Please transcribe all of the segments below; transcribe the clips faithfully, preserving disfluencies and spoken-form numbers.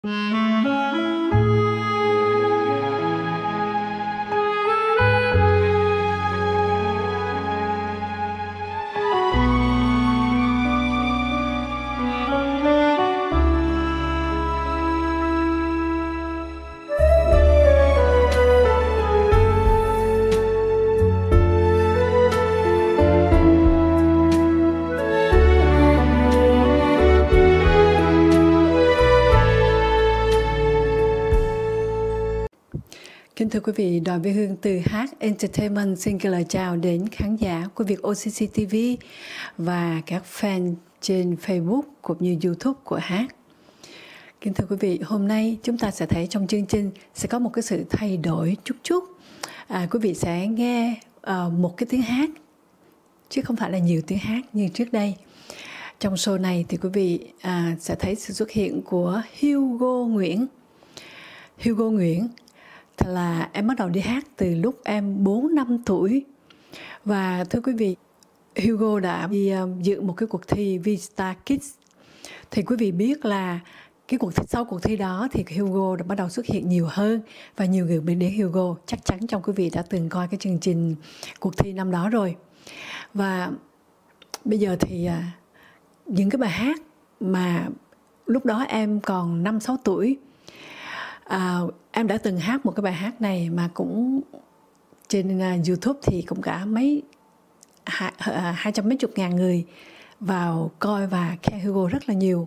Kính thưa quý vị, Đoàn Việt Hương từ Hát Entertainment xin gửi lời chào đến khán giả của Việt ô xê xê ti vi và các fan trên Facebook cũng như YouTube của Hát. Kính thưa quý vị, hôm nay chúng ta sẽ thấy trong chương trình sẽ có một cái sự thay đổi chút chút. À, quý vị sẽ nghe uh, một cái tiếng hát, chứ không phải là nhiều tiếng hát như trước đây. Trong show này thì quý vị à, sẽ thấy sự xuất hiện của Hugo Nguyễn. Hugo Nguyễn là em bắt đầu đi hát từ lúc em bốn năm tuổi. Và thưa quý vị, Hugo đã đi uh, dự một cái cuộc thi V-Star Kids. Thì quý vị biết là cái cuộc thi, sau cuộc thi đó thì Hugo đã bắt đầu xuất hiện nhiều hơn. Và nhiều người biết đến Hugo. Chắc chắn trong quý vị đã từng coi cái chương trình cuộc thi năm đó rồi. Và bây giờ thì uh, những cái bài hát mà lúc đó em còn năm sáu tuổi, À, em đã từng hát một cái bài hát này mà cũng trên uh, YouTube thì cũng cả mấy hai, uh, hai trăm mấy chục ngàn người vào coi và khen Hugo rất là nhiều.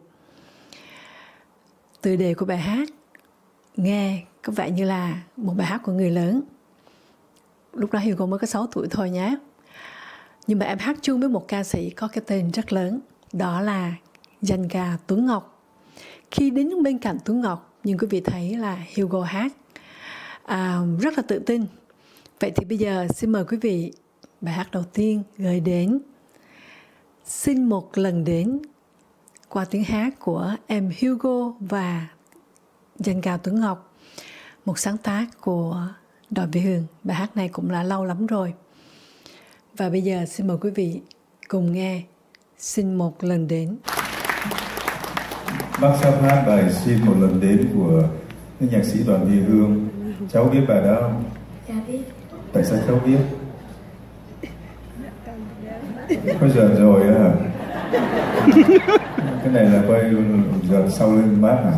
Tựa đề của bài hát nghe có vẻ như là một bài hát của người lớn. Lúc đó Hugo mới có sáu tuổi thôi nhé. Nhưng mà em hát chung với một ca sĩ có cái tên rất lớn, đó là danh ca Tuấn Ngọc. Khi đến bên cạnh Tuấn Ngọc, nhưng quý vị thấy là Hugo hát à, rất là tự tin. Vậy thì bây giờ xin mời quý vị bài hát đầu tiên gửi đến Xin Một Lần Đến qua tiếng hát của em Hugo và danh ca Tuấn Ngọc, một sáng tác của Đoàn Việt Hương. Bài hát này cũng là lâu lắm rồi. Và bây giờ xin mời quý vị cùng nghe Xin Một Lần Đến. Bác sắp hát bài Xin Một Lần Đến của nhạc sĩ Đoàn Việt Hương. Cháu biết bài đó không? Dạ biết. Tại sao cháu biết? Có giờ rồi á hả? Cái này là quay giờ sau lưng bác hả?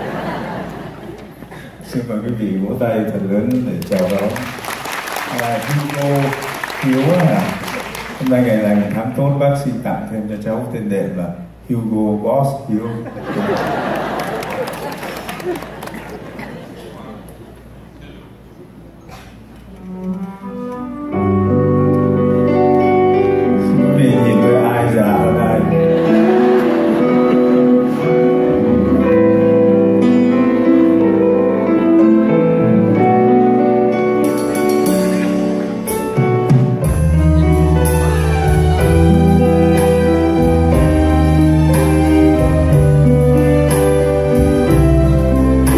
Xin mời quý vị vỗ tay thật lớn để chào đón là Hugo Hiếu hả? Hôm nay ngày lành tháng tốt, bác xin tặng thêm cho cháu tên đẹp là Hugo Boss Hiếu. Xin quý vị nhìn tôi ai già hơn ai. Hãy subscribe cho kênh Ghiền Mì Gõ để không bỏ lỡ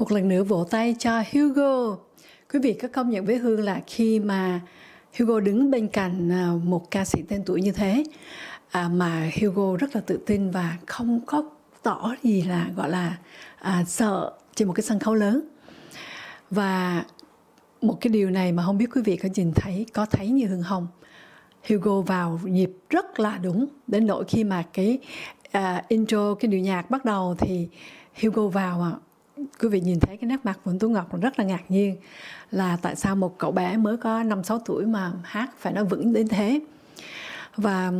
Một lần nữa vỗ tay cho Hugo. Quý vị có công nhận với Hương là khi mà Hugo đứng bên cạnh một ca sĩ tên tuổi như thế, à, mà Hugo rất là tự tin và không có tỏ gì là gọi là à, sợ trên một cái sân khấu lớn. Và một cái điều này mà không biết quý vị có nhìn thấy, có thấy như Hương không? Hugo vào nhịp rất là đúng, đến nỗi khi mà cái uh, intro, cái điệu nhạc bắt đầu thì Hugo vào mà quý vị nhìn thấy cái nét mặt của Tuấn Ngọc rất là ngạc nhiên, là tại sao một cậu bé mới có năm sáu tuổi mà hát phải nói vững đến thế. Và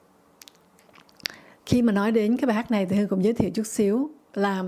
khi mà nói đến cái bài hát này thì Hương cũng giới thiệu chút xíu là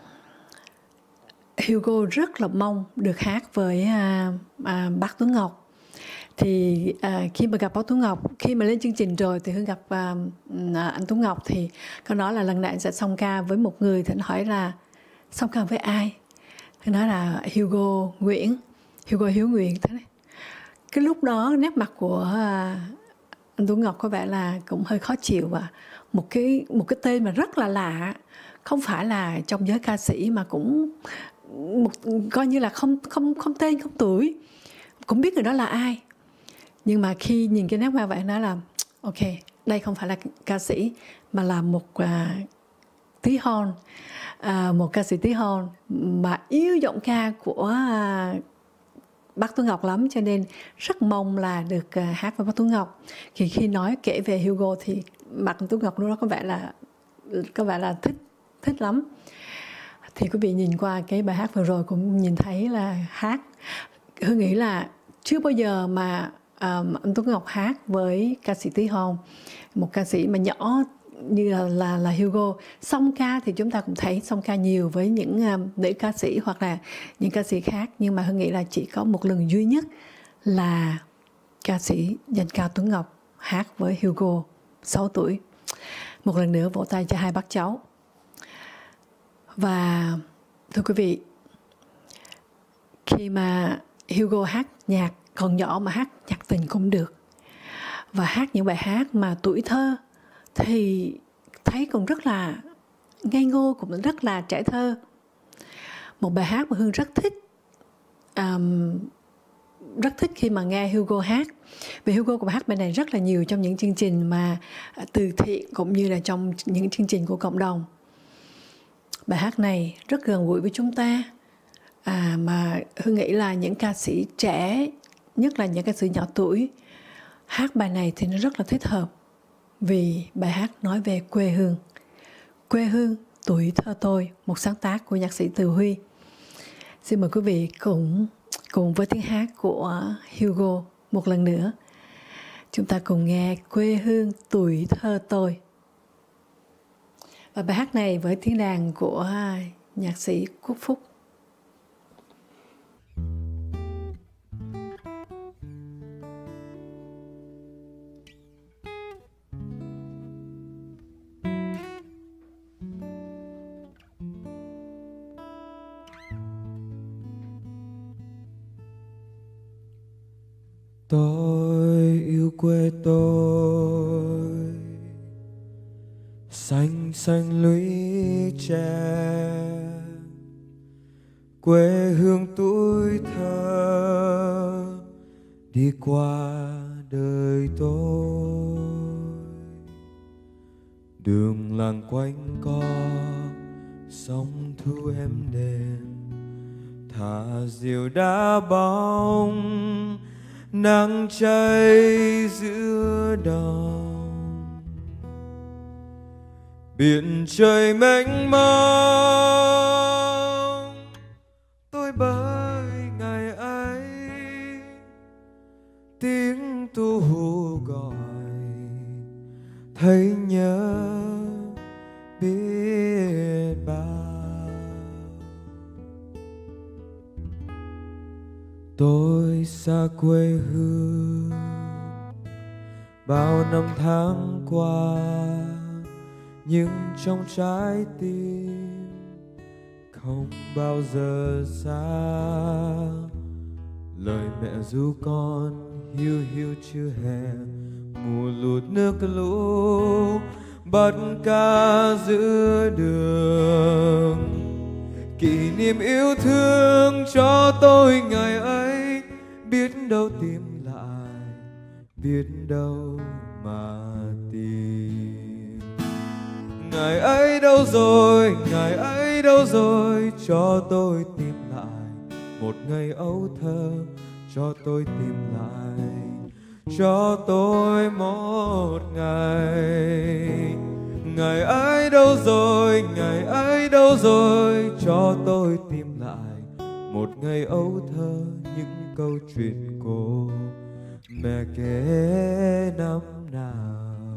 Hugo rất là mong được hát với à, à, bác Tuấn Ngọc. Thì à, khi mà gặp bác Tuấn Ngọc, khi mà lên chương trình rồi thì Hương gặp à, anh Tuấn Ngọc thì có nói là lần này anh sẽ song ca với một người. Thì anh hỏi là song ca với ai? Thì nói là Hugo Nguyễn, Hugo Hiếu Nguyễn. Thế này. Cái lúc đó nét mặt của à, anh Tuấn Ngọc có vẻ là cũng hơi khó chịu, và một cái một cái tên mà rất là lạ, không phải là trong giới ca sĩ mà cũng một, coi như là không không không tên không tuổi, cũng biết người đó là ai. Nhưng mà khi nhìn cái nét mặt vậy nói là ok, đây không phải là ca sĩ mà là một uh, tí hon, uh, một ca sĩ tí hon mà yêu giọng ca của uh, bác Tuấn Ngọc lắm, cho nên rất mong là được uh, hát với bác Tuấn Ngọc. Thì khi nói kể về Hugo thì mặt Tuấn Ngọc lúc đó có vẻ là có vẻ là thích thích lắm. Thì quý vị nhìn qua cái bài hát vừa rồi cũng nhìn thấy là hát, Hương nghĩ là chưa bao giờ mà um, anh Tuấn Ngọc hát với ca sĩ tí hon, một ca sĩ mà nhỏ như là, là, là Hugo. Song ca thì chúng ta cũng thấy song ca nhiều với những um, nữ ca sĩ hoặc là những ca sĩ khác, nhưng mà Hương nghĩ là chỉ có một lần duy nhất là ca sĩ danh ca Tuấn Ngọc hát với Hugo sáu tuổi. Một lần nữa vỗ tay cho hai bác cháu. Và thưa quý vị, khi mà Hugo hát nhạc còn nhỏ mà hát nhạc tình cũng được, và hát những bài hát mà tuổi thơ thì thấy cũng rất là ngây ngô, cũng rất là trẻ thơ. Một bài hát mà Hương rất thích, um, rất thích khi mà nghe Hugo hát. Vì Hugo cũng hát bài này rất là nhiều trong những chương trình mà từ thiện cũng như là trong những chương trình của cộng đồng. Bài hát này rất gần gũi với chúng ta, à, mà Hương nghĩ là những ca sĩ trẻ, nhất là những ca sĩ nhỏ tuổi, hát bài này thì nó rất là thích hợp. Vì bài hát nói về quê hương. Quê hương tuổi thơ tôi, một sáng tác của nhạc sĩ Từ Huy. Xin mời quý vị cùng, cùng với tiếng hát của Hugo một lần nữa. Chúng ta cùng nghe Quê hương tuổi thơ tôi. Và bài hát này với tiếng đàn của nhạc sĩ Quốc Phúc. Tôi yêu quê tôi, xanh xanh lũy tre, quê hương tuổi thơ đi qua đời tôi. Đường làng quanh co sông thu êm đềm, thả diều đá bóng, nắng cháy giữa đồng. Biển trời mênh mông, tôi bơi ngày ấy, tiếng tu hú gọi thấy nhớ biết bao. Tôi xa quê hương bao năm tháng qua, nhưng trong trái tim không bao giờ xa. Lời mẹ ru con hiu hiu chưa hè, mùa lụt nước lũ bắt cá giữa đường. kỷ niệm yêu thương cho tôi ngày ấy. Biết đâu tìm lại, biết đâu mà tìm. Ngày ấy đâu rồi, ngày ấy đâu rồi, cho tôi tìm lại một ngày ấu thơ, cho tôi tìm lại, cho tôi một ngày. Ngày ấy đâu rồi, ngày ấy đâu rồi, cho tôi tìm lại một ngày ấu thơ, những câu chuyện cô mẹ kể năm nào.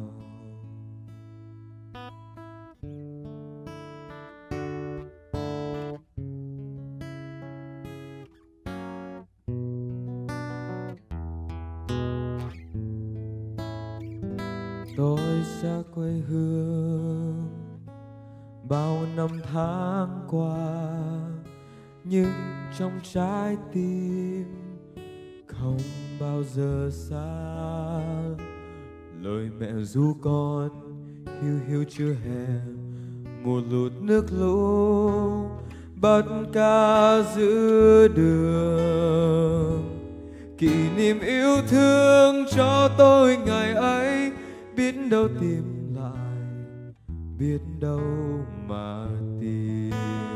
Tôi xa quê hương bao năm tháng qua, nhưng trong trái tim không bao giờ xa. Lời mẹ ru con hiu hiu chưa hè, mùa lụt nước lũ bắt cá giữa đường. Kỷ niệm yêu thương cho tôi ngày ấy, biết đâu tìm lại, biết đâu mà tìm.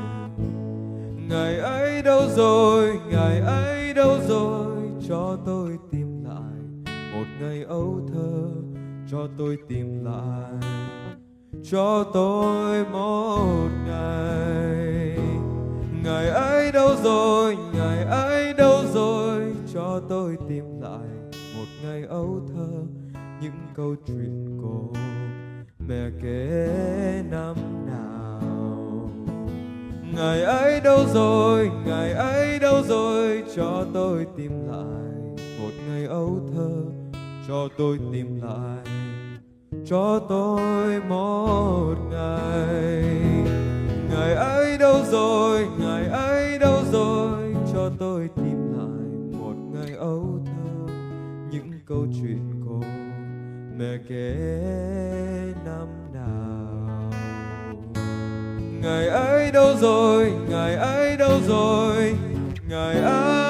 Ngày ấy đâu rồi, ngày ấy đâu rồi, cho tôi tìm lại một ngày ấu thơ, cho tôi tìm lại, cho tôi một ngày. Ngày ấy đâu rồi, ngày ấy đâu rồi, cho tôi tìm lại một ngày ấu thơ, những câu chuyện cô mẹ kể năm nào. Ngày ấy đâu rồi, ngày ấy đâu rồi, cho tôi tìm lại một ngày ấu thơ, cho tôi tìm lại, cho tôi một ngày. Ngày ấy đâu rồi, ngày ấy đâu rồi, cho tôi tìm lại một ngày ấu thơ, những câu chuyện cô mẹ kể năm nào. Ngày ấy đâu rồi, ngày ấy đâu rồi, ngày ấy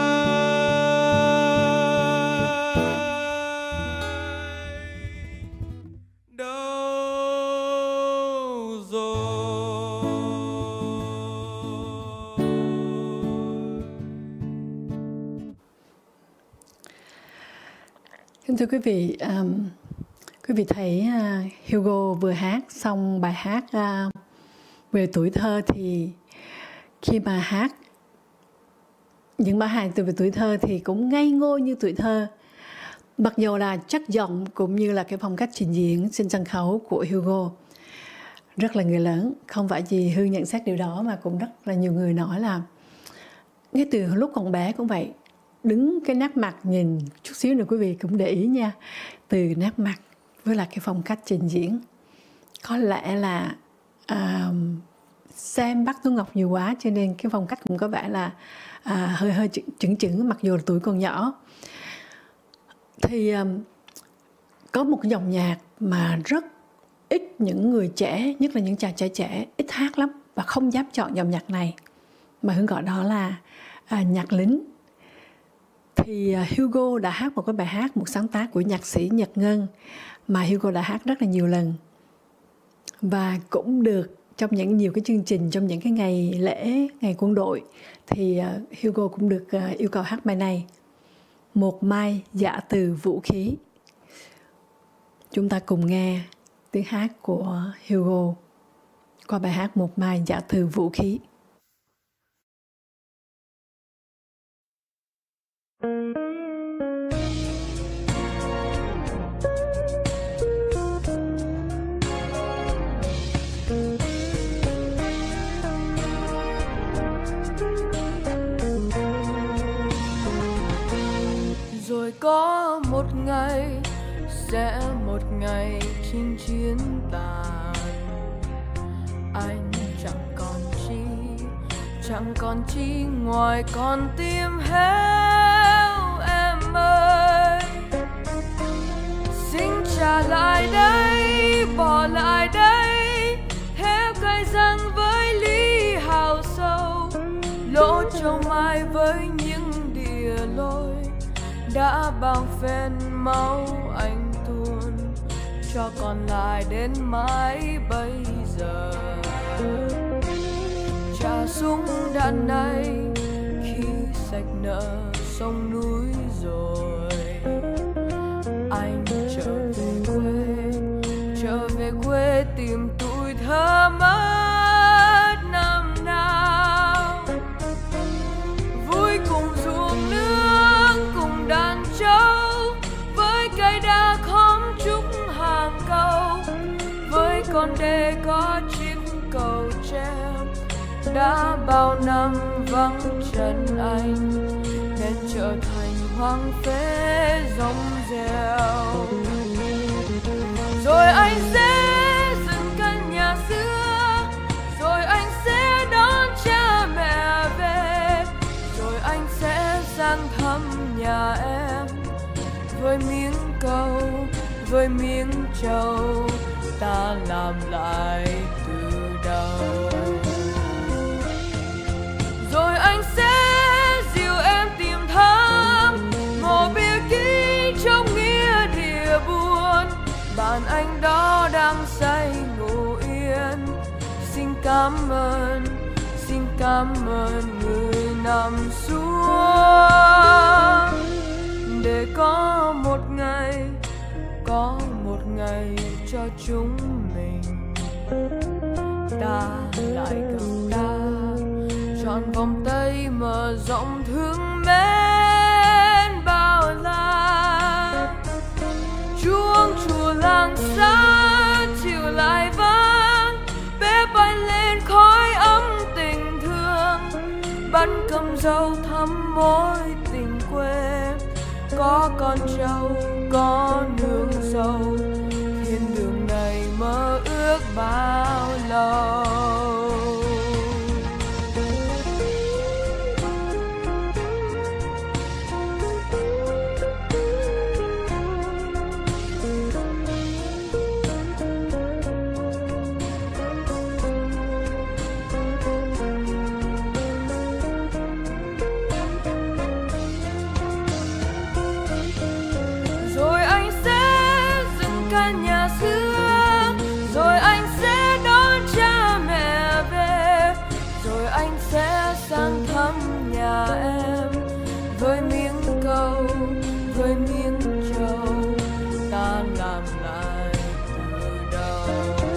đâu rồi. Kính thưa quý vị, um, quý vị thấy uh, Hugo vừa hát xong bài hát uh, về tuổi thơ, thì khi mà hát những bài hát về tuổi thơ thì cũng ngây ngô như tuổi thơ. Mặc dù là chất giọng cũng như là cái phong cách trình diễn trên sân khấu của Hugo rất là người lớn. Không phải chỉ Hương nhận xét điều đó, mà cũng rất là nhiều người nói là ngay từ lúc còn bé cũng vậy. Đứng cái nét mặt, nhìn chút xíu nữa quý vị cũng để ý nha, từ nét mặt với là cái phong cách trình diễn, có lẽ là à, xem Bác Tú Ngọc nhiều quá cho nên cái phong cách cũng có vẻ là à, hơi hơi chững chững, mặc dù là tuổi còn nhỏ. Thì à, có một cái dòng nhạc mà rất ít những người trẻ, nhất là những chàng trai trẻ, ít hát lắm và không dám chọn dòng nhạc này, mà Hương gọi đó là à, nhạc lính. Thì Hugo đã hát một cái bài hát, một sáng tác của nhạc sĩ Nhật Ngân mà Hugo đã hát rất là nhiều lần, và cũng được trong những nhiều cái chương trình, trong những cái ngày lễ, ngày quân đội, thì Hugo cũng được yêu cầu hát bài này, Một Mai Dạ Từ Vũ Khí. Chúng ta cùng nghe tiếng hát của Hugo qua bài hát Một Mai Dạ Từ Vũ Khí. Rồi có một ngày, sẽ một ngày chinh chiến tàn, anh chẳng còn chi, chẳng còn chi ngoài con tim héo em ơi. Xin trả lại đây, bỏ lại đây, héo cay răng với ly hào sâu, đã bao phen máu anh tuôn cho còn lại đến mãi bây giờ. Trả súng đạn này khi sạch nợ sông núi rồi. Anh trở về quê, trở về quê tìm tuổi thơ mất năm nào. Vui cùng ruộng nương, cùng đàn trâu, với cây đa khóm trúc hàng câu, với con đê có chiếc cầu treo. Đã bao năm vắng chân anh nên trở thành hoang phế rông rêu. Rồi anh sẽ dựng căn nhà xưa, rồi anh sẽ đón cha mẹ về, rồi anh sẽ sang thăm nhà em với miếng câu, với miếng trầu, ta làm lại từ đầu. Rồi anh sẽ dìu em tìm thăm mộ bia ký trong nghĩa địa buồn. Bạn anh đó đang say ngủ yên. Xin cảm ơn, xin cảm ơn người nằm xuống. Để có một ngày, có một ngày cho chúng mình, ta lại gần ta, trọn vòng tay mở rộng thương mến bao la. Chuông chùa làng xa chiều lại vang, bếp bay lên khói ấm tình thương. Bắn cầm dâu thắm mối tình quê, có con trâu, có nương dâu. Thiên đường này mơ ước bao lâu. Em với miếng câu, với miếng trầu, ta làm lại từ đầu.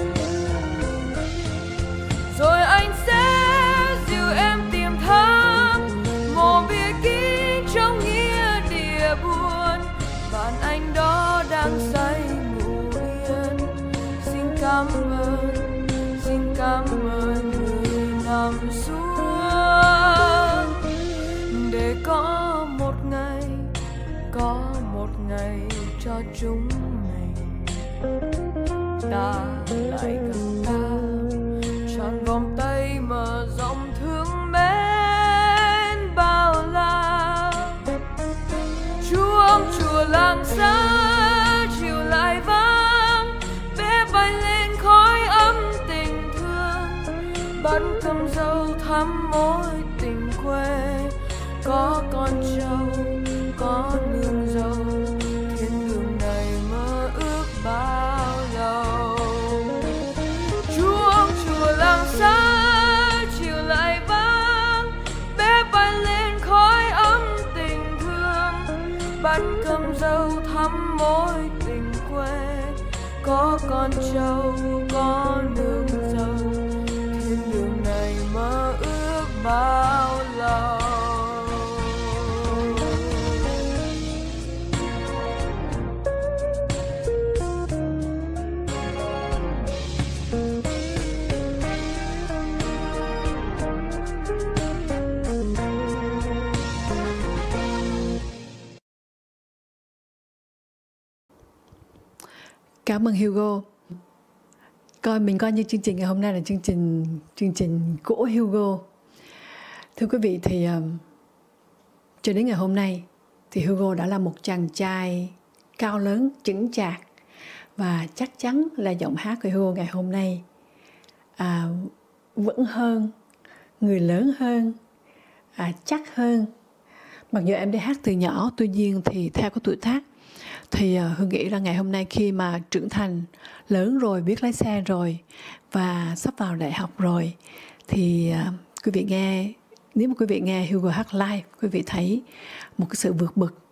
Rồi anh sẽ dìu em tìm thăm mộ bia ký trong nghĩa địa buồn. Bạn anh đó đang say ngủ yên. Xin cảm ơn, xin cảm ơn người nằm xuống. Để có một ngày, có một ngày cho chúng mình, ta lại gần ta, trọn vòng tay mở rộng thương mến bao la. Chuông chùa làng xa chiều lại vang, bếp bay lên khói ấm tình thương. Bắn cầm dâu thắm mối tình quê, có con trâu, có nương dâu. Thiên đường này mơ ước bao lâu. Chuông chùa làng xa chiều lại vang, bếp bay lên khói ấm tình thương. Bánh cầm dâu thắm mối tình quê, có con trâu, có nương dâu. Thiên đường này mơ ước bao lâu. Cảm ơn Hugo. Coi mình coi như chương trình ngày hôm nay là chương trình chương trình của Hugo. Thưa quý vị, thì um, cho đến ngày hôm nay thì Hugo đã là một chàng trai cao lớn, chững chạc, và chắc chắn là giọng hát của Hugo ngày hôm nay à, vẫn hơn, người lớn hơn, à, chắc hơn, Mặc dù em đi hát từ nhỏ, tuy nhiên thì theo cái tuổi tác thì uh, Hương nghĩ là ngày hôm nay khi mà trưởng thành, lớn rồi, biết lái xe rồi và sắp vào đại học rồi thì uh, quý vị nghe, nếu mà quý vị nghe Hugo hát live, quý vị thấy một cái sự vượt bậc.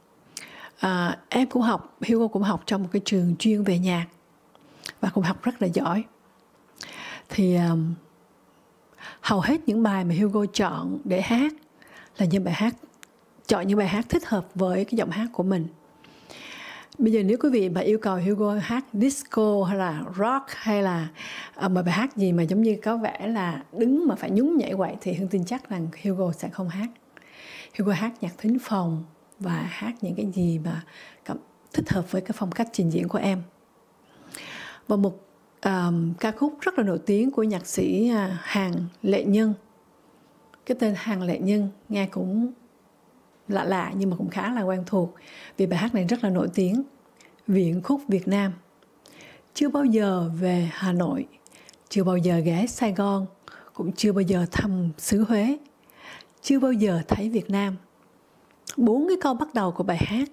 Uh, em cũng học, Hugo cũng học trong một cái trường chuyên về nhạc và cũng học rất là giỏi. Thì um, hầu hết những bài mà Hugo chọn để hát là những bài hát, chọn những bài hát thích hợp với cái giọng hát của mình. Bây giờ nếu quý vị mà yêu cầu Hugo hát disco hay là rock hay là uh, một bài hát gì mà giống như có vẻ là đứng mà phải nhún nhảy quậy thì Hương tin chắc rằng Hugo sẽ không hát. Hugo hát nhạc thính phòng và hát những cái gì mà thích hợp với cái phong cách trình diễn của em. Và một um, ca khúc rất là nổi tiếng của nhạc sĩ uh, Hàn Lệ Nhân. Cái tên Hàn Lệ Nhân nghe cũng lạ lạ nhưng mà cũng khá là quen thuộc vì bài hát này rất là nổi tiếng. Viện khúc Việt Nam. Chưa bao giờ về Hà Nội, chưa bao giờ ghé Sài Gòn, cũng chưa bao giờ thăm xứ Huế, chưa bao giờ thấy Việt Nam. Bốn cái câu bắt đầu của bài hát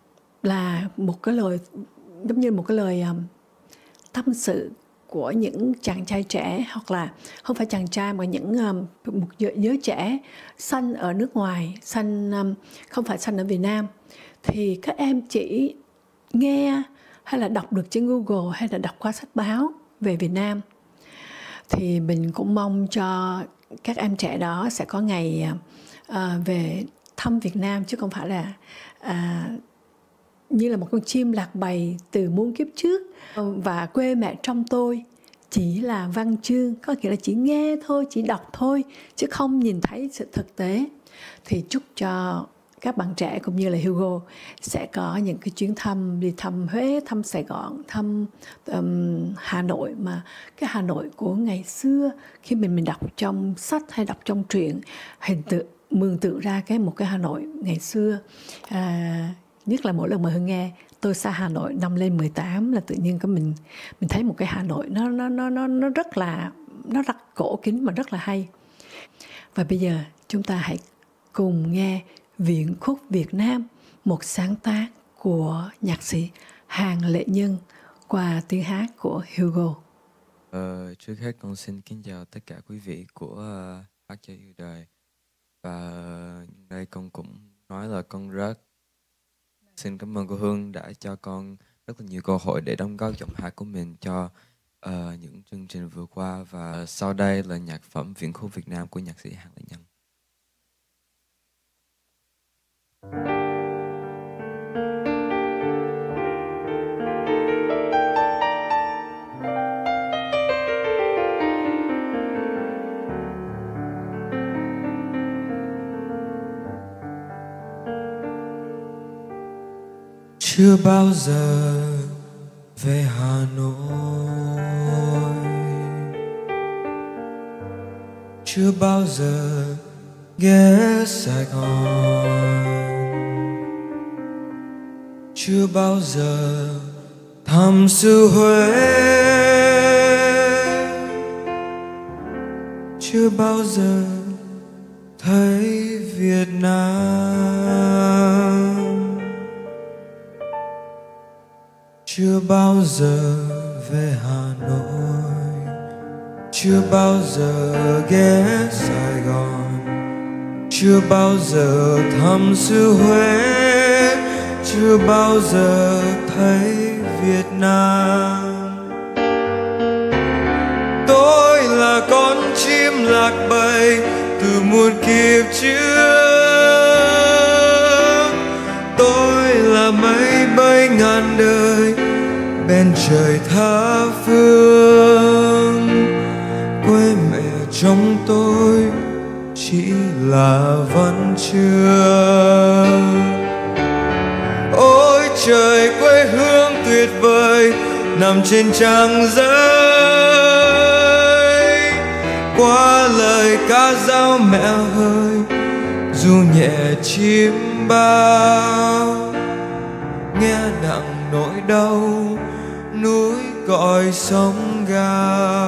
là một cái lời, giống như một cái lời um, tâm sự của những chàng trai trẻ, hoặc là không phải chàng trai mà những um, một giới trẻ sanh ở nước ngoài, sanh um, không phải sanh ở Việt Nam. Thì các em chỉ nghe hay là đọc được trên Google hay là đọc qua sách báo về Việt Nam. Thì mình cũng mong cho các em trẻ đó sẽ có ngày uh, về thăm Việt Nam, chứ không phải là uh, như là một con chim lạc bầy từ muôn kiếp trước. Và quê mẹ trong tôi chỉ là văn chương, có nghĩa là chỉ nghe thôi, chỉ đọc thôi, chứ không nhìn thấy sự thực tế. Thì chúc cho các bạn trẻ cũng như là Hugo sẽ có những cái chuyến thăm, đi thăm Huế, thăm Sài Gòn, thăm um, Hà Nội, mà cái Hà Nội của ngày xưa khi mình mình đọc trong sách hay đọc trong truyện, hình tượng mường tượng ra cái một cái Hà Nội ngày xưa. À, nhất là mỗi lần mà Hương nghe Tôi xa Hà Nội năm lên mười tám là tự nhiên có mình mình thấy một cái Hà Nội nó nó nó nó nó rất là nó rất cổ kính mà rất là hay. Và bây giờ chúng ta hãy cùng nghe Viện khúc Việt Nam, một sáng tác của nhạc sĩ Hàn Lệ Nhân qua tiếng hát của Hugo. Ờ, trước hết con xin kính chào tất cả quý vị của uh, Hát Cho Yêu Đời. Và uh, đây con cũng nói là con rất xin cảm ơn cô Hương đã cho con rất là nhiều cơ hội để đóng góp giọng hát của mình cho uh, những chương trình vừa qua. Và sau đây là nhạc phẩm Viện khúc Việt Nam của nhạc sĩ Hàn Lệ Nhân. Chưa bao giờ về Hà Nội, chưa bao giờ ghé Sài Gòn, chưa bao giờ thăm xứ Huế, chưa bao giờ thấy Việt Nam, chưa bao giờ về Hà Nội, chưa bao giờ ghé Sài Gòn, chưa bao giờ thăm xứ Huế, chưa bao giờ thấy Việt Nam. Tôi là con chim lạc bầy từ muôn kiếp trước, tôi là mây bay ngàn đời bên trời tha phương. Quê mẹ trong tôi chỉ là văn chương. Ôi trời quê hương tuyệt vời nằm trên trang giấy, qua lời ca dao mẹ hơi du nhẹ chim bao, nghe nặng nỗi đau núi gọi sóng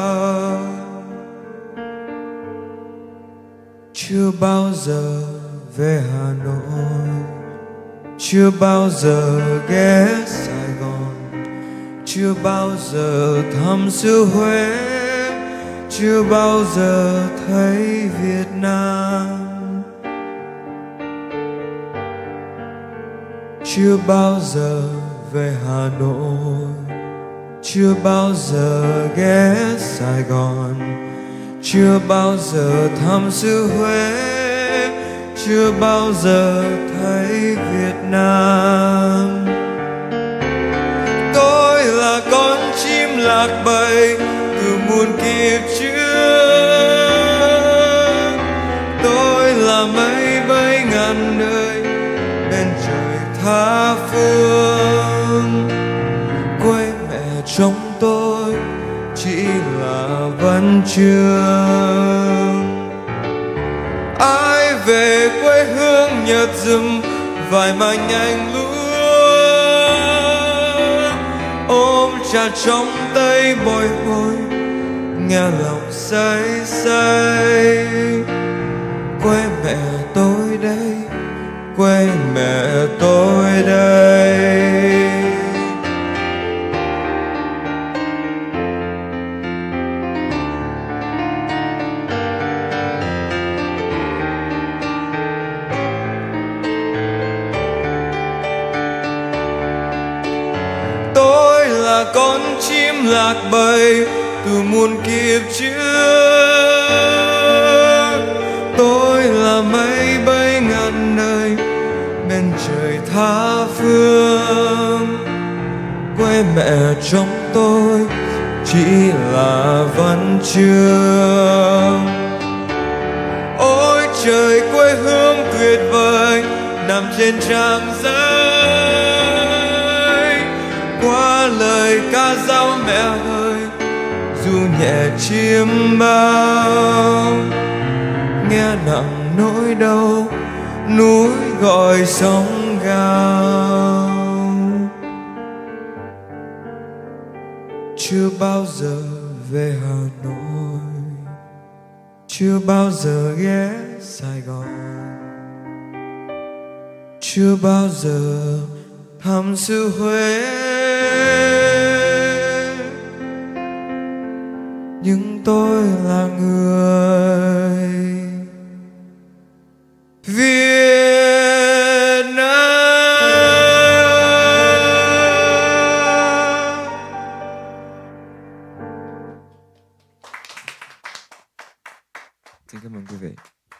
gào. Chưa bao giờ về Hà Nội, chưa bao giờ ghé Sài Gòn, chưa bao giờ thăm xứ Huế, chưa bao giờ thấy Việt Nam, chưa bao giờ về Hà Nội, chưa bao giờ ghé Sài Gòn, chưa bao giờ thăm xứ Huế, chưa bao giờ thấy Việt Nam. Tôi là con chim lạc bầy từ muôn kiếp trước, tôi là mây bay ngàn nơi bên trời tha phương. Quê mẹ trong tôi chỉ là văn chương. Ai về quê hương nhật rừng vài mảnh anh lúa, ôm trà trong tay bồi hồi nghe lòng say say. Quê mẹ tôi đây, quê mẹ tôi đây. Tôi là con chim lạc bầy từ muôn kiếp trước, tôi là mây bay ngàn nơi bên trời tha phương. Quê mẹ trong tôi chỉ là văn chương. Ôi trời quê hương tuyệt vời nằm trên trang giấy, qua lời ca dao mẹ ơi dù nhẹ chiêm bao, nghe nặng nỗi đau núi gọi sóng gào. Chưa bao giờ về Hà Nội, chưa bao giờ ghé Sài Gòn, chưa bao giờ thăm xứ Huế, nhưng tôi là người Việt Nam. Xin cảm ơn quý vị.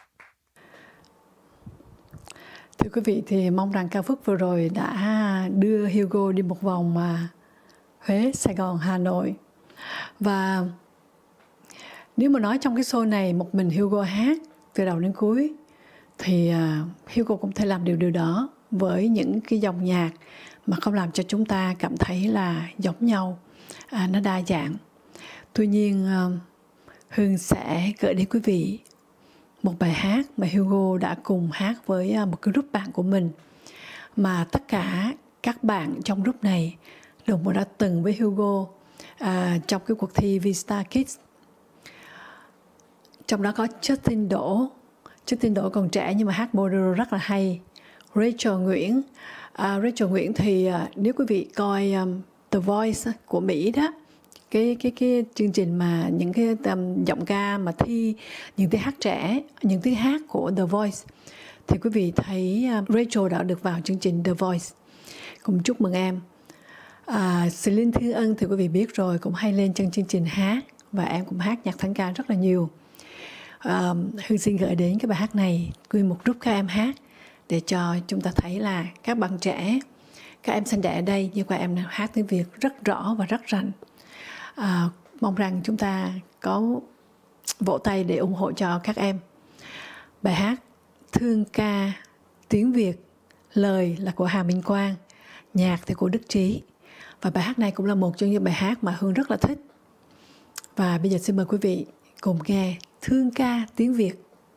Thưa quý vị, thì mong rằng ca khúc vừa rồi đã đưa Hugo đi một vòng mà Huế, Sài Gòn, Hà Nội. Và nếu mà nói trong cái show này một mình Hugo hát từ đầu đến cuối thì uh, Hugo cũng thể làm điều điều đó với những cái dòng nhạc mà không làm cho chúng ta cảm thấy là giống nhau, à, nó đa dạng. Tuy nhiên uh, Hương sẽ gửi đến quý vị một bài hát mà Hugo đã cùng hát với uh, một cái group bạn của mình, mà tất cả các bạn trong group này đều đã từng với Hugo uh, trong cái cuộc thi V-Star Kids. Trong đó có Justin Đỗ. Justin Đỗ còn trẻ nhưng mà hát bolero rất là hay. Rachel Nguyễn. À, Rachel Nguyễn thì à, nếu quý vị coi um, The Voice của Mỹ đó, cái cái cái chương trình mà những cái um, giọng ca mà thi những tiếng hát trẻ, những tiếng hát của The Voice, thì quý vị thấy um, Rachel đã được vào chương trình The Voice. Cùng chúc mừng em. À, Celine Thiên Ân thì quý vị biết rồi, cũng hay lên trên chương trình hát và em cũng hát nhạc thánh ca rất là nhiều. Uh, Hương xin gửi đến cái bài hát này nguyên một group các em hát để cho chúng ta thấy là các bạn trẻ, các em sinh đẻ ở đây nhưng các em hát tiếng Việt rất rõ và rất rành. Uh, mong rằng chúng ta có vỗ tay để ủng hộ cho các em. Bài hát Thương Ca tiếng Việt, lời là của Hà Minh Quang, nhạc thì của Đức Trí. Và bài hát này cũng là một trong những bài hát mà Hương rất là thích. Và bây giờ xin mời quý vị cùng nghe Thương Ca tiếng Việt.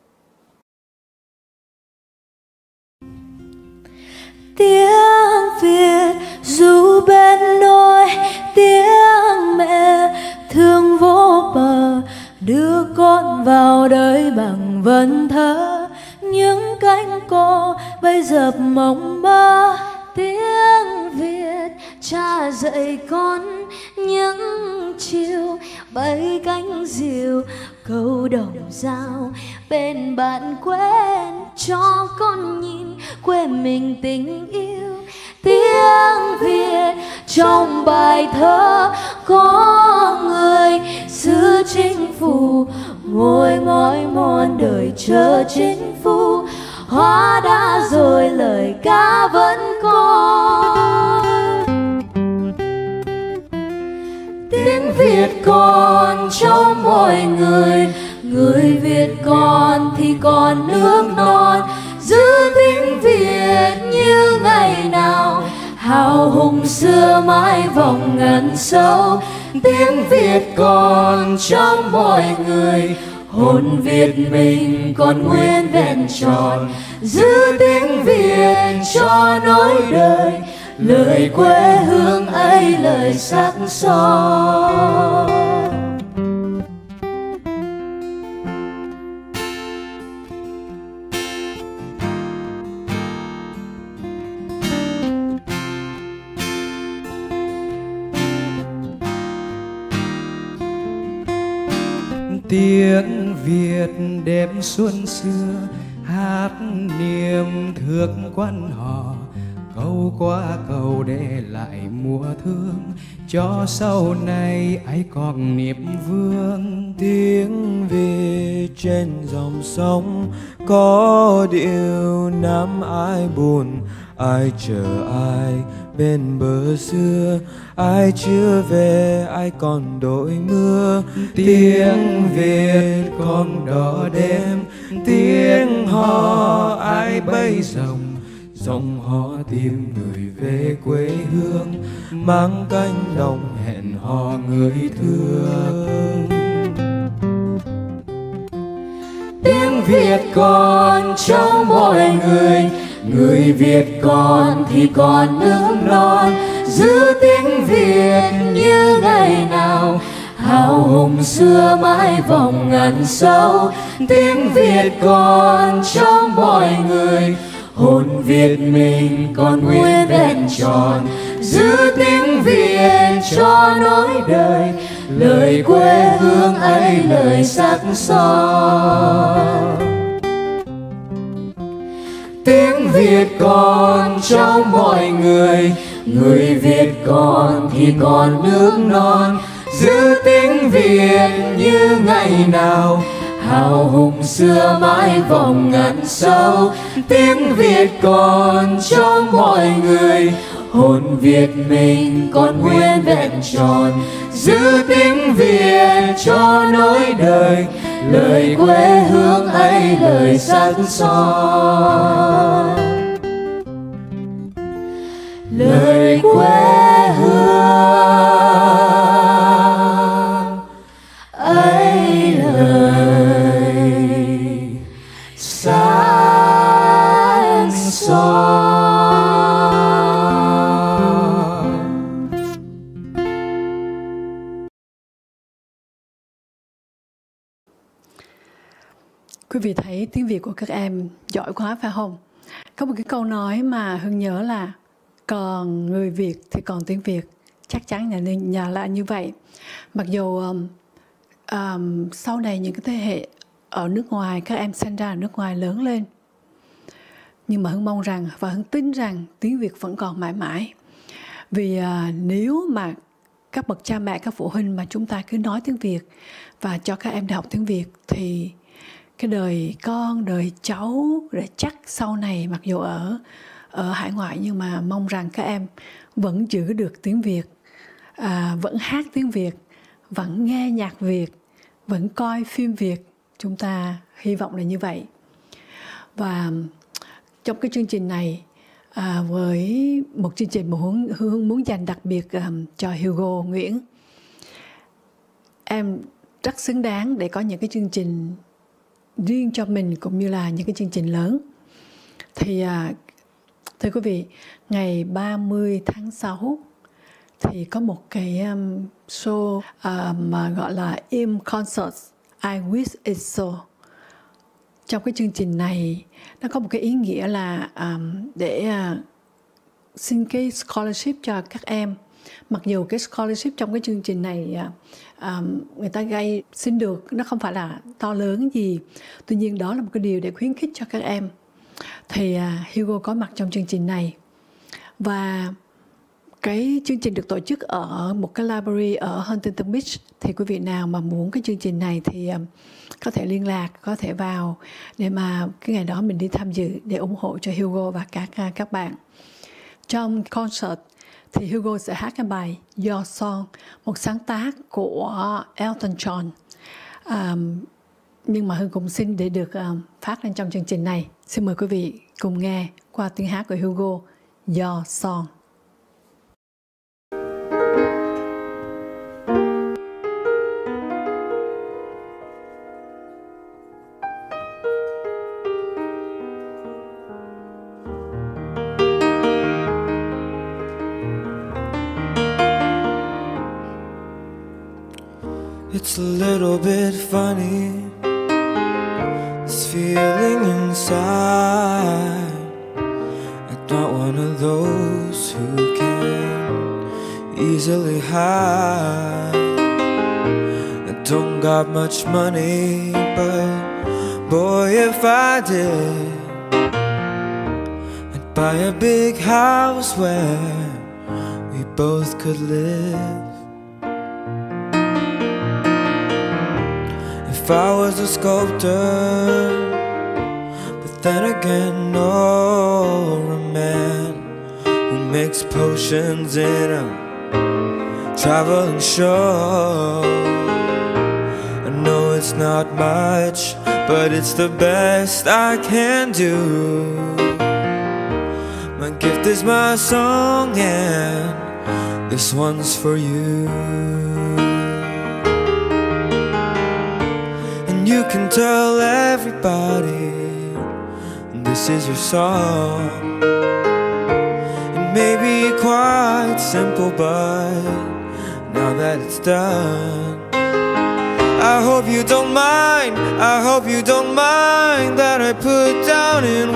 Tiếng Việt dù bên nôi, tiếng mẹ thương vô bờ, đưa con vào đời bằng vần thơ. những cánh cô bay dập mộng mơ. Tiếng Việt cha dạy con những chiều bay cánh diều câu đồng dao. Bên bạn quen cho con nhìn quê mình tình yêu. Tiếng Việt trong bài thơ có người xứ chính phủ ngồi mỏi mòn đời chờ chính phủ. Hóa đã rồi lời ca vẫn còn. Tiếng Việt còn trong mọi người, người Việt còn thì còn nước non. Giữ tiếng Việt như ngày nào, hào hùng xưa mãi vòng ngàn sâu. Tiếng Việt còn trong mọi người, hồn Việt mình còn nguyên vẹn tròn. Giữ tiếng Việt cho nối đời, lời quê hương ấy lời sắc son. Tiếng Việt đêm xuân xưa hát niềm thương quan họ. Câu qua câu để lại mùa thương, cho sau này ai còn niệm vương. Tiếng Việt trên dòng sông có điệu nam ai buồn. Ai chờ ai bên bờ xưa, ai chưa về ai còn đội mưa. Tiếng Việt con đỏ đêm, tiếng hò ai bay rồng. Dòng hò tìm người về quê hương, mang cánh đồng hẹn hò người thương. Tiếng Việt còn trong mọi người, người Việt còn thì còn nước non. Giữ tiếng Việt như ngày nào, hào hùng xưa mãi vòng ngàn sâu. Tiếng Việt còn trong mọi người, hồn Việt mình còn nguyên vẹn tròn. Giữ tiếng Việt cho nối đời, lời quê hương ấy lời sắc son. Tiếng Việt còn trong mọi người, người Việt còn thì còn nước non. Giữ tiếng Việt như ngày nào, hào hùng xưa mãi vòng ngàn sâu. Tiếng Việt còn trong mọi người, hồn Việt mình còn nguyên vẹn tròn. Giữ tiếng Việt cho nối đời, lời quê hương ấy lời sắc son. Lời quê hương ấy lời sắc son. Quý vị thấy tiếng Việt của các em giỏi quá phải không? Có một cái câu nói mà Hương nhớ là còn người Việt thì còn tiếng Việt. Chắc chắn là, nhà là như vậy. Mặc dù um, um, sau này những cái thế hệ ở nước ngoài, các em sinh ra ở nước ngoài lớn lên, nhưng mà Hương mong rằng và Hương tin rằng tiếng Việt vẫn còn mãi mãi. Vì uh, nếu mà các bậc cha mẹ, các phụ huynh mà chúng ta cứ nói tiếng Việt và cho các em đi học tiếng Việt thì cái đời con, đời cháu, đời chắc sau này mặc dù ở ở hải ngoại nhưng mà mong rằng các em vẫn giữ được tiếng Việt, à, vẫn hát tiếng Việt, vẫn nghe nhạc Việt, vẫn coi phim Việt. Chúng ta hy vọng là như vậy. Và trong cái chương trình này, à, với một chương trình mà Hương, Hương muốn dành đặc biệt um, cho Hugo Nguyễn, em rất xứng đáng để có những cái chương trình riêng cho mình cũng như là những cái chương trình lớn. Thì à, thưa quý vị, ngày ba mươi tháng sáu thì có một cái um, show uh, mà gọi là Im Concert I Wish It So. trong cái chương trình này nó có một cái ý nghĩa là um, để uh, xin cái scholarship cho các em. Mặc dù cái scholarship trong cái chương trình này um, người ta gây xin được nó không phải là to lớn gì, tuy nhiên đó là một cái điều để khuyến khích cho các em. Thì uh, Hugo có mặt trong chương trình này, và cái chương trình được tổ chức ở một cái library ở Huntington Beach. Thì quý vị nào mà muốn cái chương trình này thì um, có thể liên lạc, có thể vào để mà cái ngày đó mình đi tham dự để ủng hộ cho Hugo và các uh, các bạn. Trong concert thì Hugo sẽ hát cái bài Your Song, một sáng tác của Elton John. Um, nhưng mà Hương cũng xin để được um, phát lên trong chương trình này. Xin mời quý vị cùng nghe qua tiếng hát của Hugo, Your Song. It's a little bit funny, this feeling inside. I'm not one of those who can easily hide. I don't got much money, but boy, if I did, I'd buy a big house where we both could live. If I was a sculptor, but then again, or a man who makes potions in a traveling show. I know it's not much, but it's the best I can do. My gift is my song, and this one's for you. You can tell everybody this is your song. It may be quite simple, but now that it's done, I hope you don't mind, I hope you don't mind that I put down in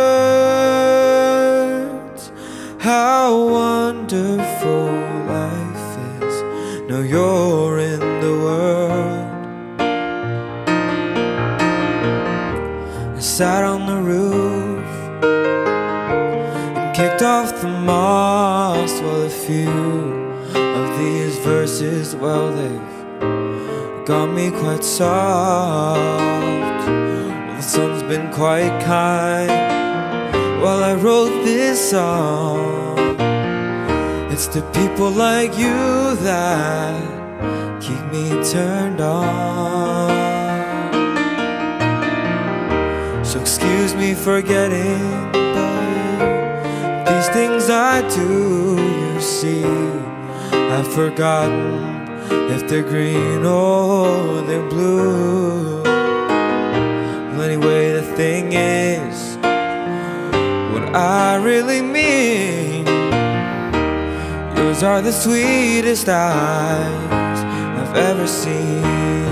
words how wonderful life is. Now you're in the world. Sat on the roof and kicked off the moss. Well, a few of these verses, well, they've got me quite soft. Well, the sun's been quite kind while I wrote this song. It's the people like you that keep me turned on. So excuse me for getting, but these things I do, you see, I've forgotten if they're green or they're blue. Well, anyway, the thing is, what I really mean, yours are the sweetest eyes I've ever seen.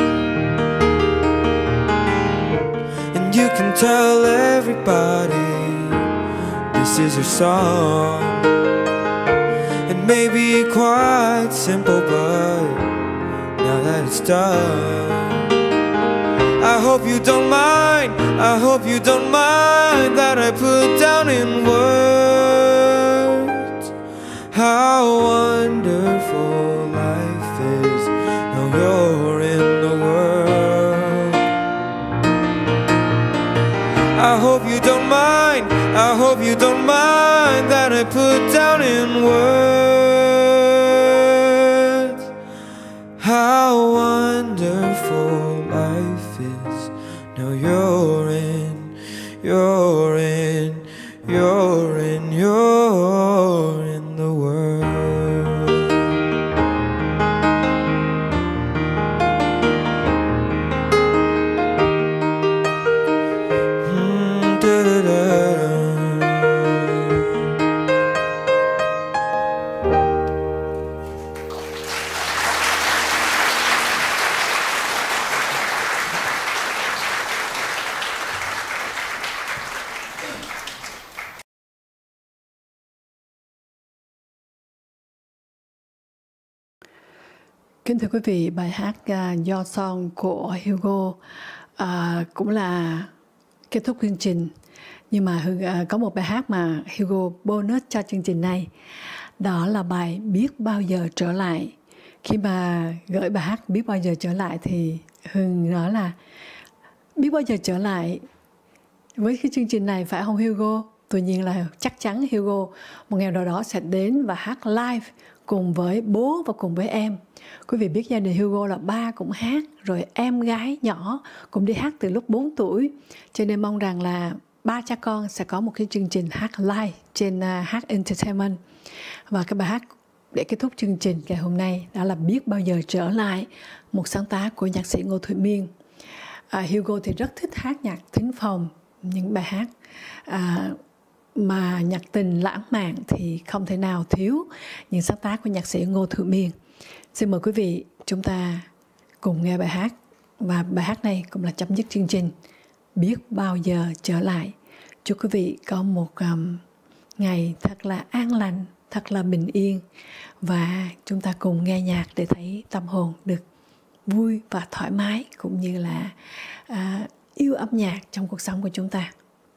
You can tell everybody this is your song. It may be quite simple, but now that it's done, I hope you don't mind, I hope you don't mind that I put down in words how wonderful life is. Now you're in the world. I hope you don't mind, I hope you don't mind that I put down in words how wonderful life is. Now you're in, you're in, you're in, you're in the world. Kính thưa quý vị, bài hát uh, Do Song của Hugo uh, cũng là kết thúc chương trình. Nhưng mà uh, có một bài hát mà Hugo bonus cho chương trình này. Đó là bài Biết Bao Giờ Trở Lại. Khi mà gửi bài hát Biết Bao Giờ Trở Lại thì Hưng nói là biết bao giờ trở lại với cái chương trình này, phải không Hugo? Tuy nhiên là chắc chắn Hugo một ngày nào đó sẽ đến và hát live cùng với bố và cùng với em. Quý vị biết gia đình Hugo là ba cũng hát, rồi em gái nhỏ cũng đi hát từ lúc bốn tuổi. Cho nên mong rằng là ba cha con sẽ có một cái chương trình hát live trên uh, Hát Entertainment. Và cái bài hát để kết thúc chương trình ngày hôm nay đó là Biết Bao Giờ Trở Lại, một sáng tác của nhạc sĩ Ngô Thụy Miên. À, Hugo thì rất thích hát nhạc thính phòng, những bài hát à, mà nhạc tình lãng mạn thì không thể nào thiếu những sáng tác của nhạc sĩ Ngô Thụy Miên. Xin mời quý vị chúng ta cùng nghe bài hát, và bài hát này cũng là chấm dứt chương trình Biết Bao Giờ Trở Lại. Chúc quý vị có một um, ngày thật là an lành, thật là bình yên, và chúng ta cùng nghe nhạc để thấy tâm hồn được vui và thoải mái, cũng như là à, yêu âm nhạc trong cuộc sống của chúng ta.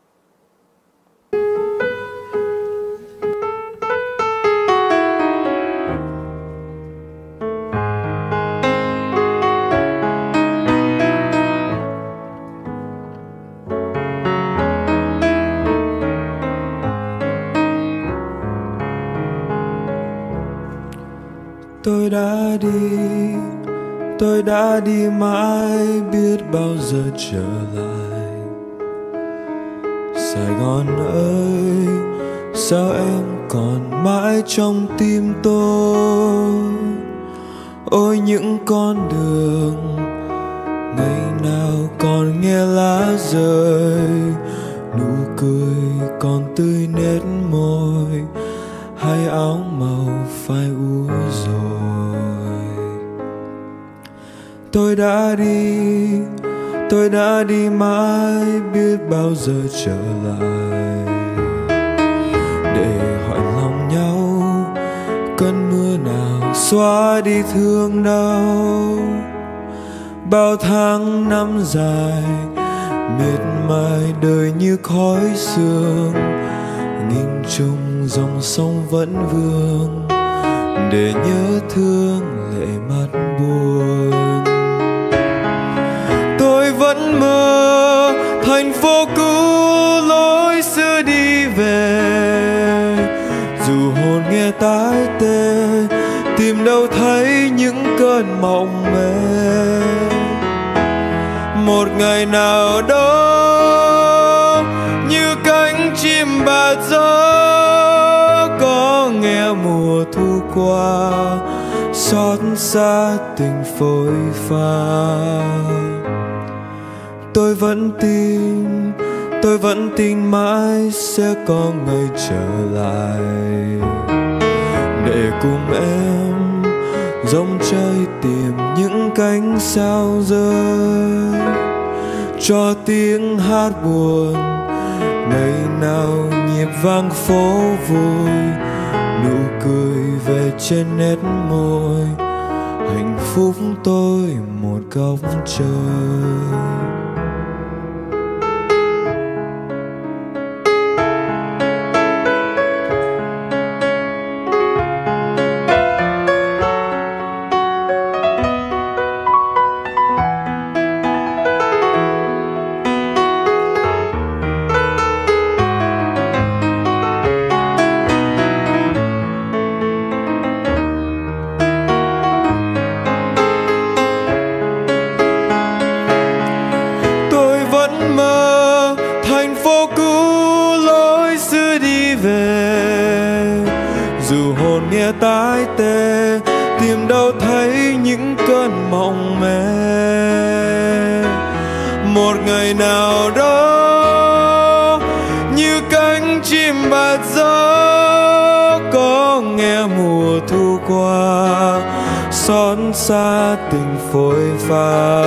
Tôi đã đi, tôi đã đi mãi, biết bao giờ trở lại. Sài Gòn ơi, sao em còn mãi trong tim tôi? Ôi những con đường, ngày nào còn nghe lá rơi, nụ cười còn tươi nét môi, hay áo màu phai úa rồi. Tôi đã đi, tôi đã đi mãi, biết bao giờ trở lại. Để hỏi lòng nhau, cơn mưa nào xóa đi thương đau. Bao tháng năm dài, mệt mỏi đời như khói sương, nghìn trùng dòng sông vẫn vương, để nhớ thương lệ mắt buồn. Tôi vẫn mơ thành phố cũ lối xưa đi về, dù hồn nghe tái tê, tìm đâu thấy những cơn mộng mê. Một ngày nào đó như cánh chim bạt gió, có nghe mùa thu qua, xót xa tình phôi pha. Tôi vẫn tin, tôi vẫn tin mãi sẽ có ngày trở lại, để cùng em rong chơi tìm những cánh sao rơi, cho tiếng hát buồn ngày nào nhịp vang phố vui, nụ cười về trên nét môi, hạnh phúc tôi một góc trời. Tái tê, tìm đâu thấy những cơn mộng mê. Một ngày nào đó như cánh chim bạt gió, có nghe mùa thu qua, xót xa tình phôi pha.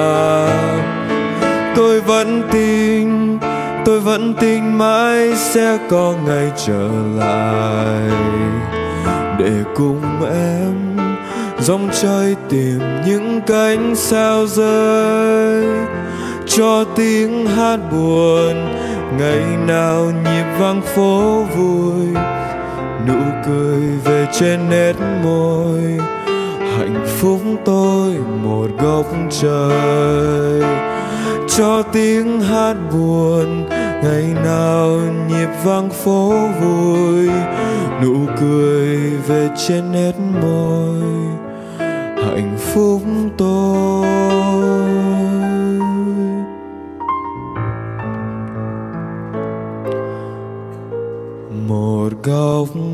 Tôi vẫn tin, tôi vẫn tin mãi sẽ có ngày trở lại, để cùng em dòng trời tìm những cánh sao rơi, cho tiếng hát buồn ngày nào nhịp vang phố vui, nụ cười về trên nét môi, hạnh phúc tôi một góc trời, cho tiếng hát buồn ngày nào nhịp vang phố vui, nụ cười về trên nét môi, hạnh phúc tôi. Một góc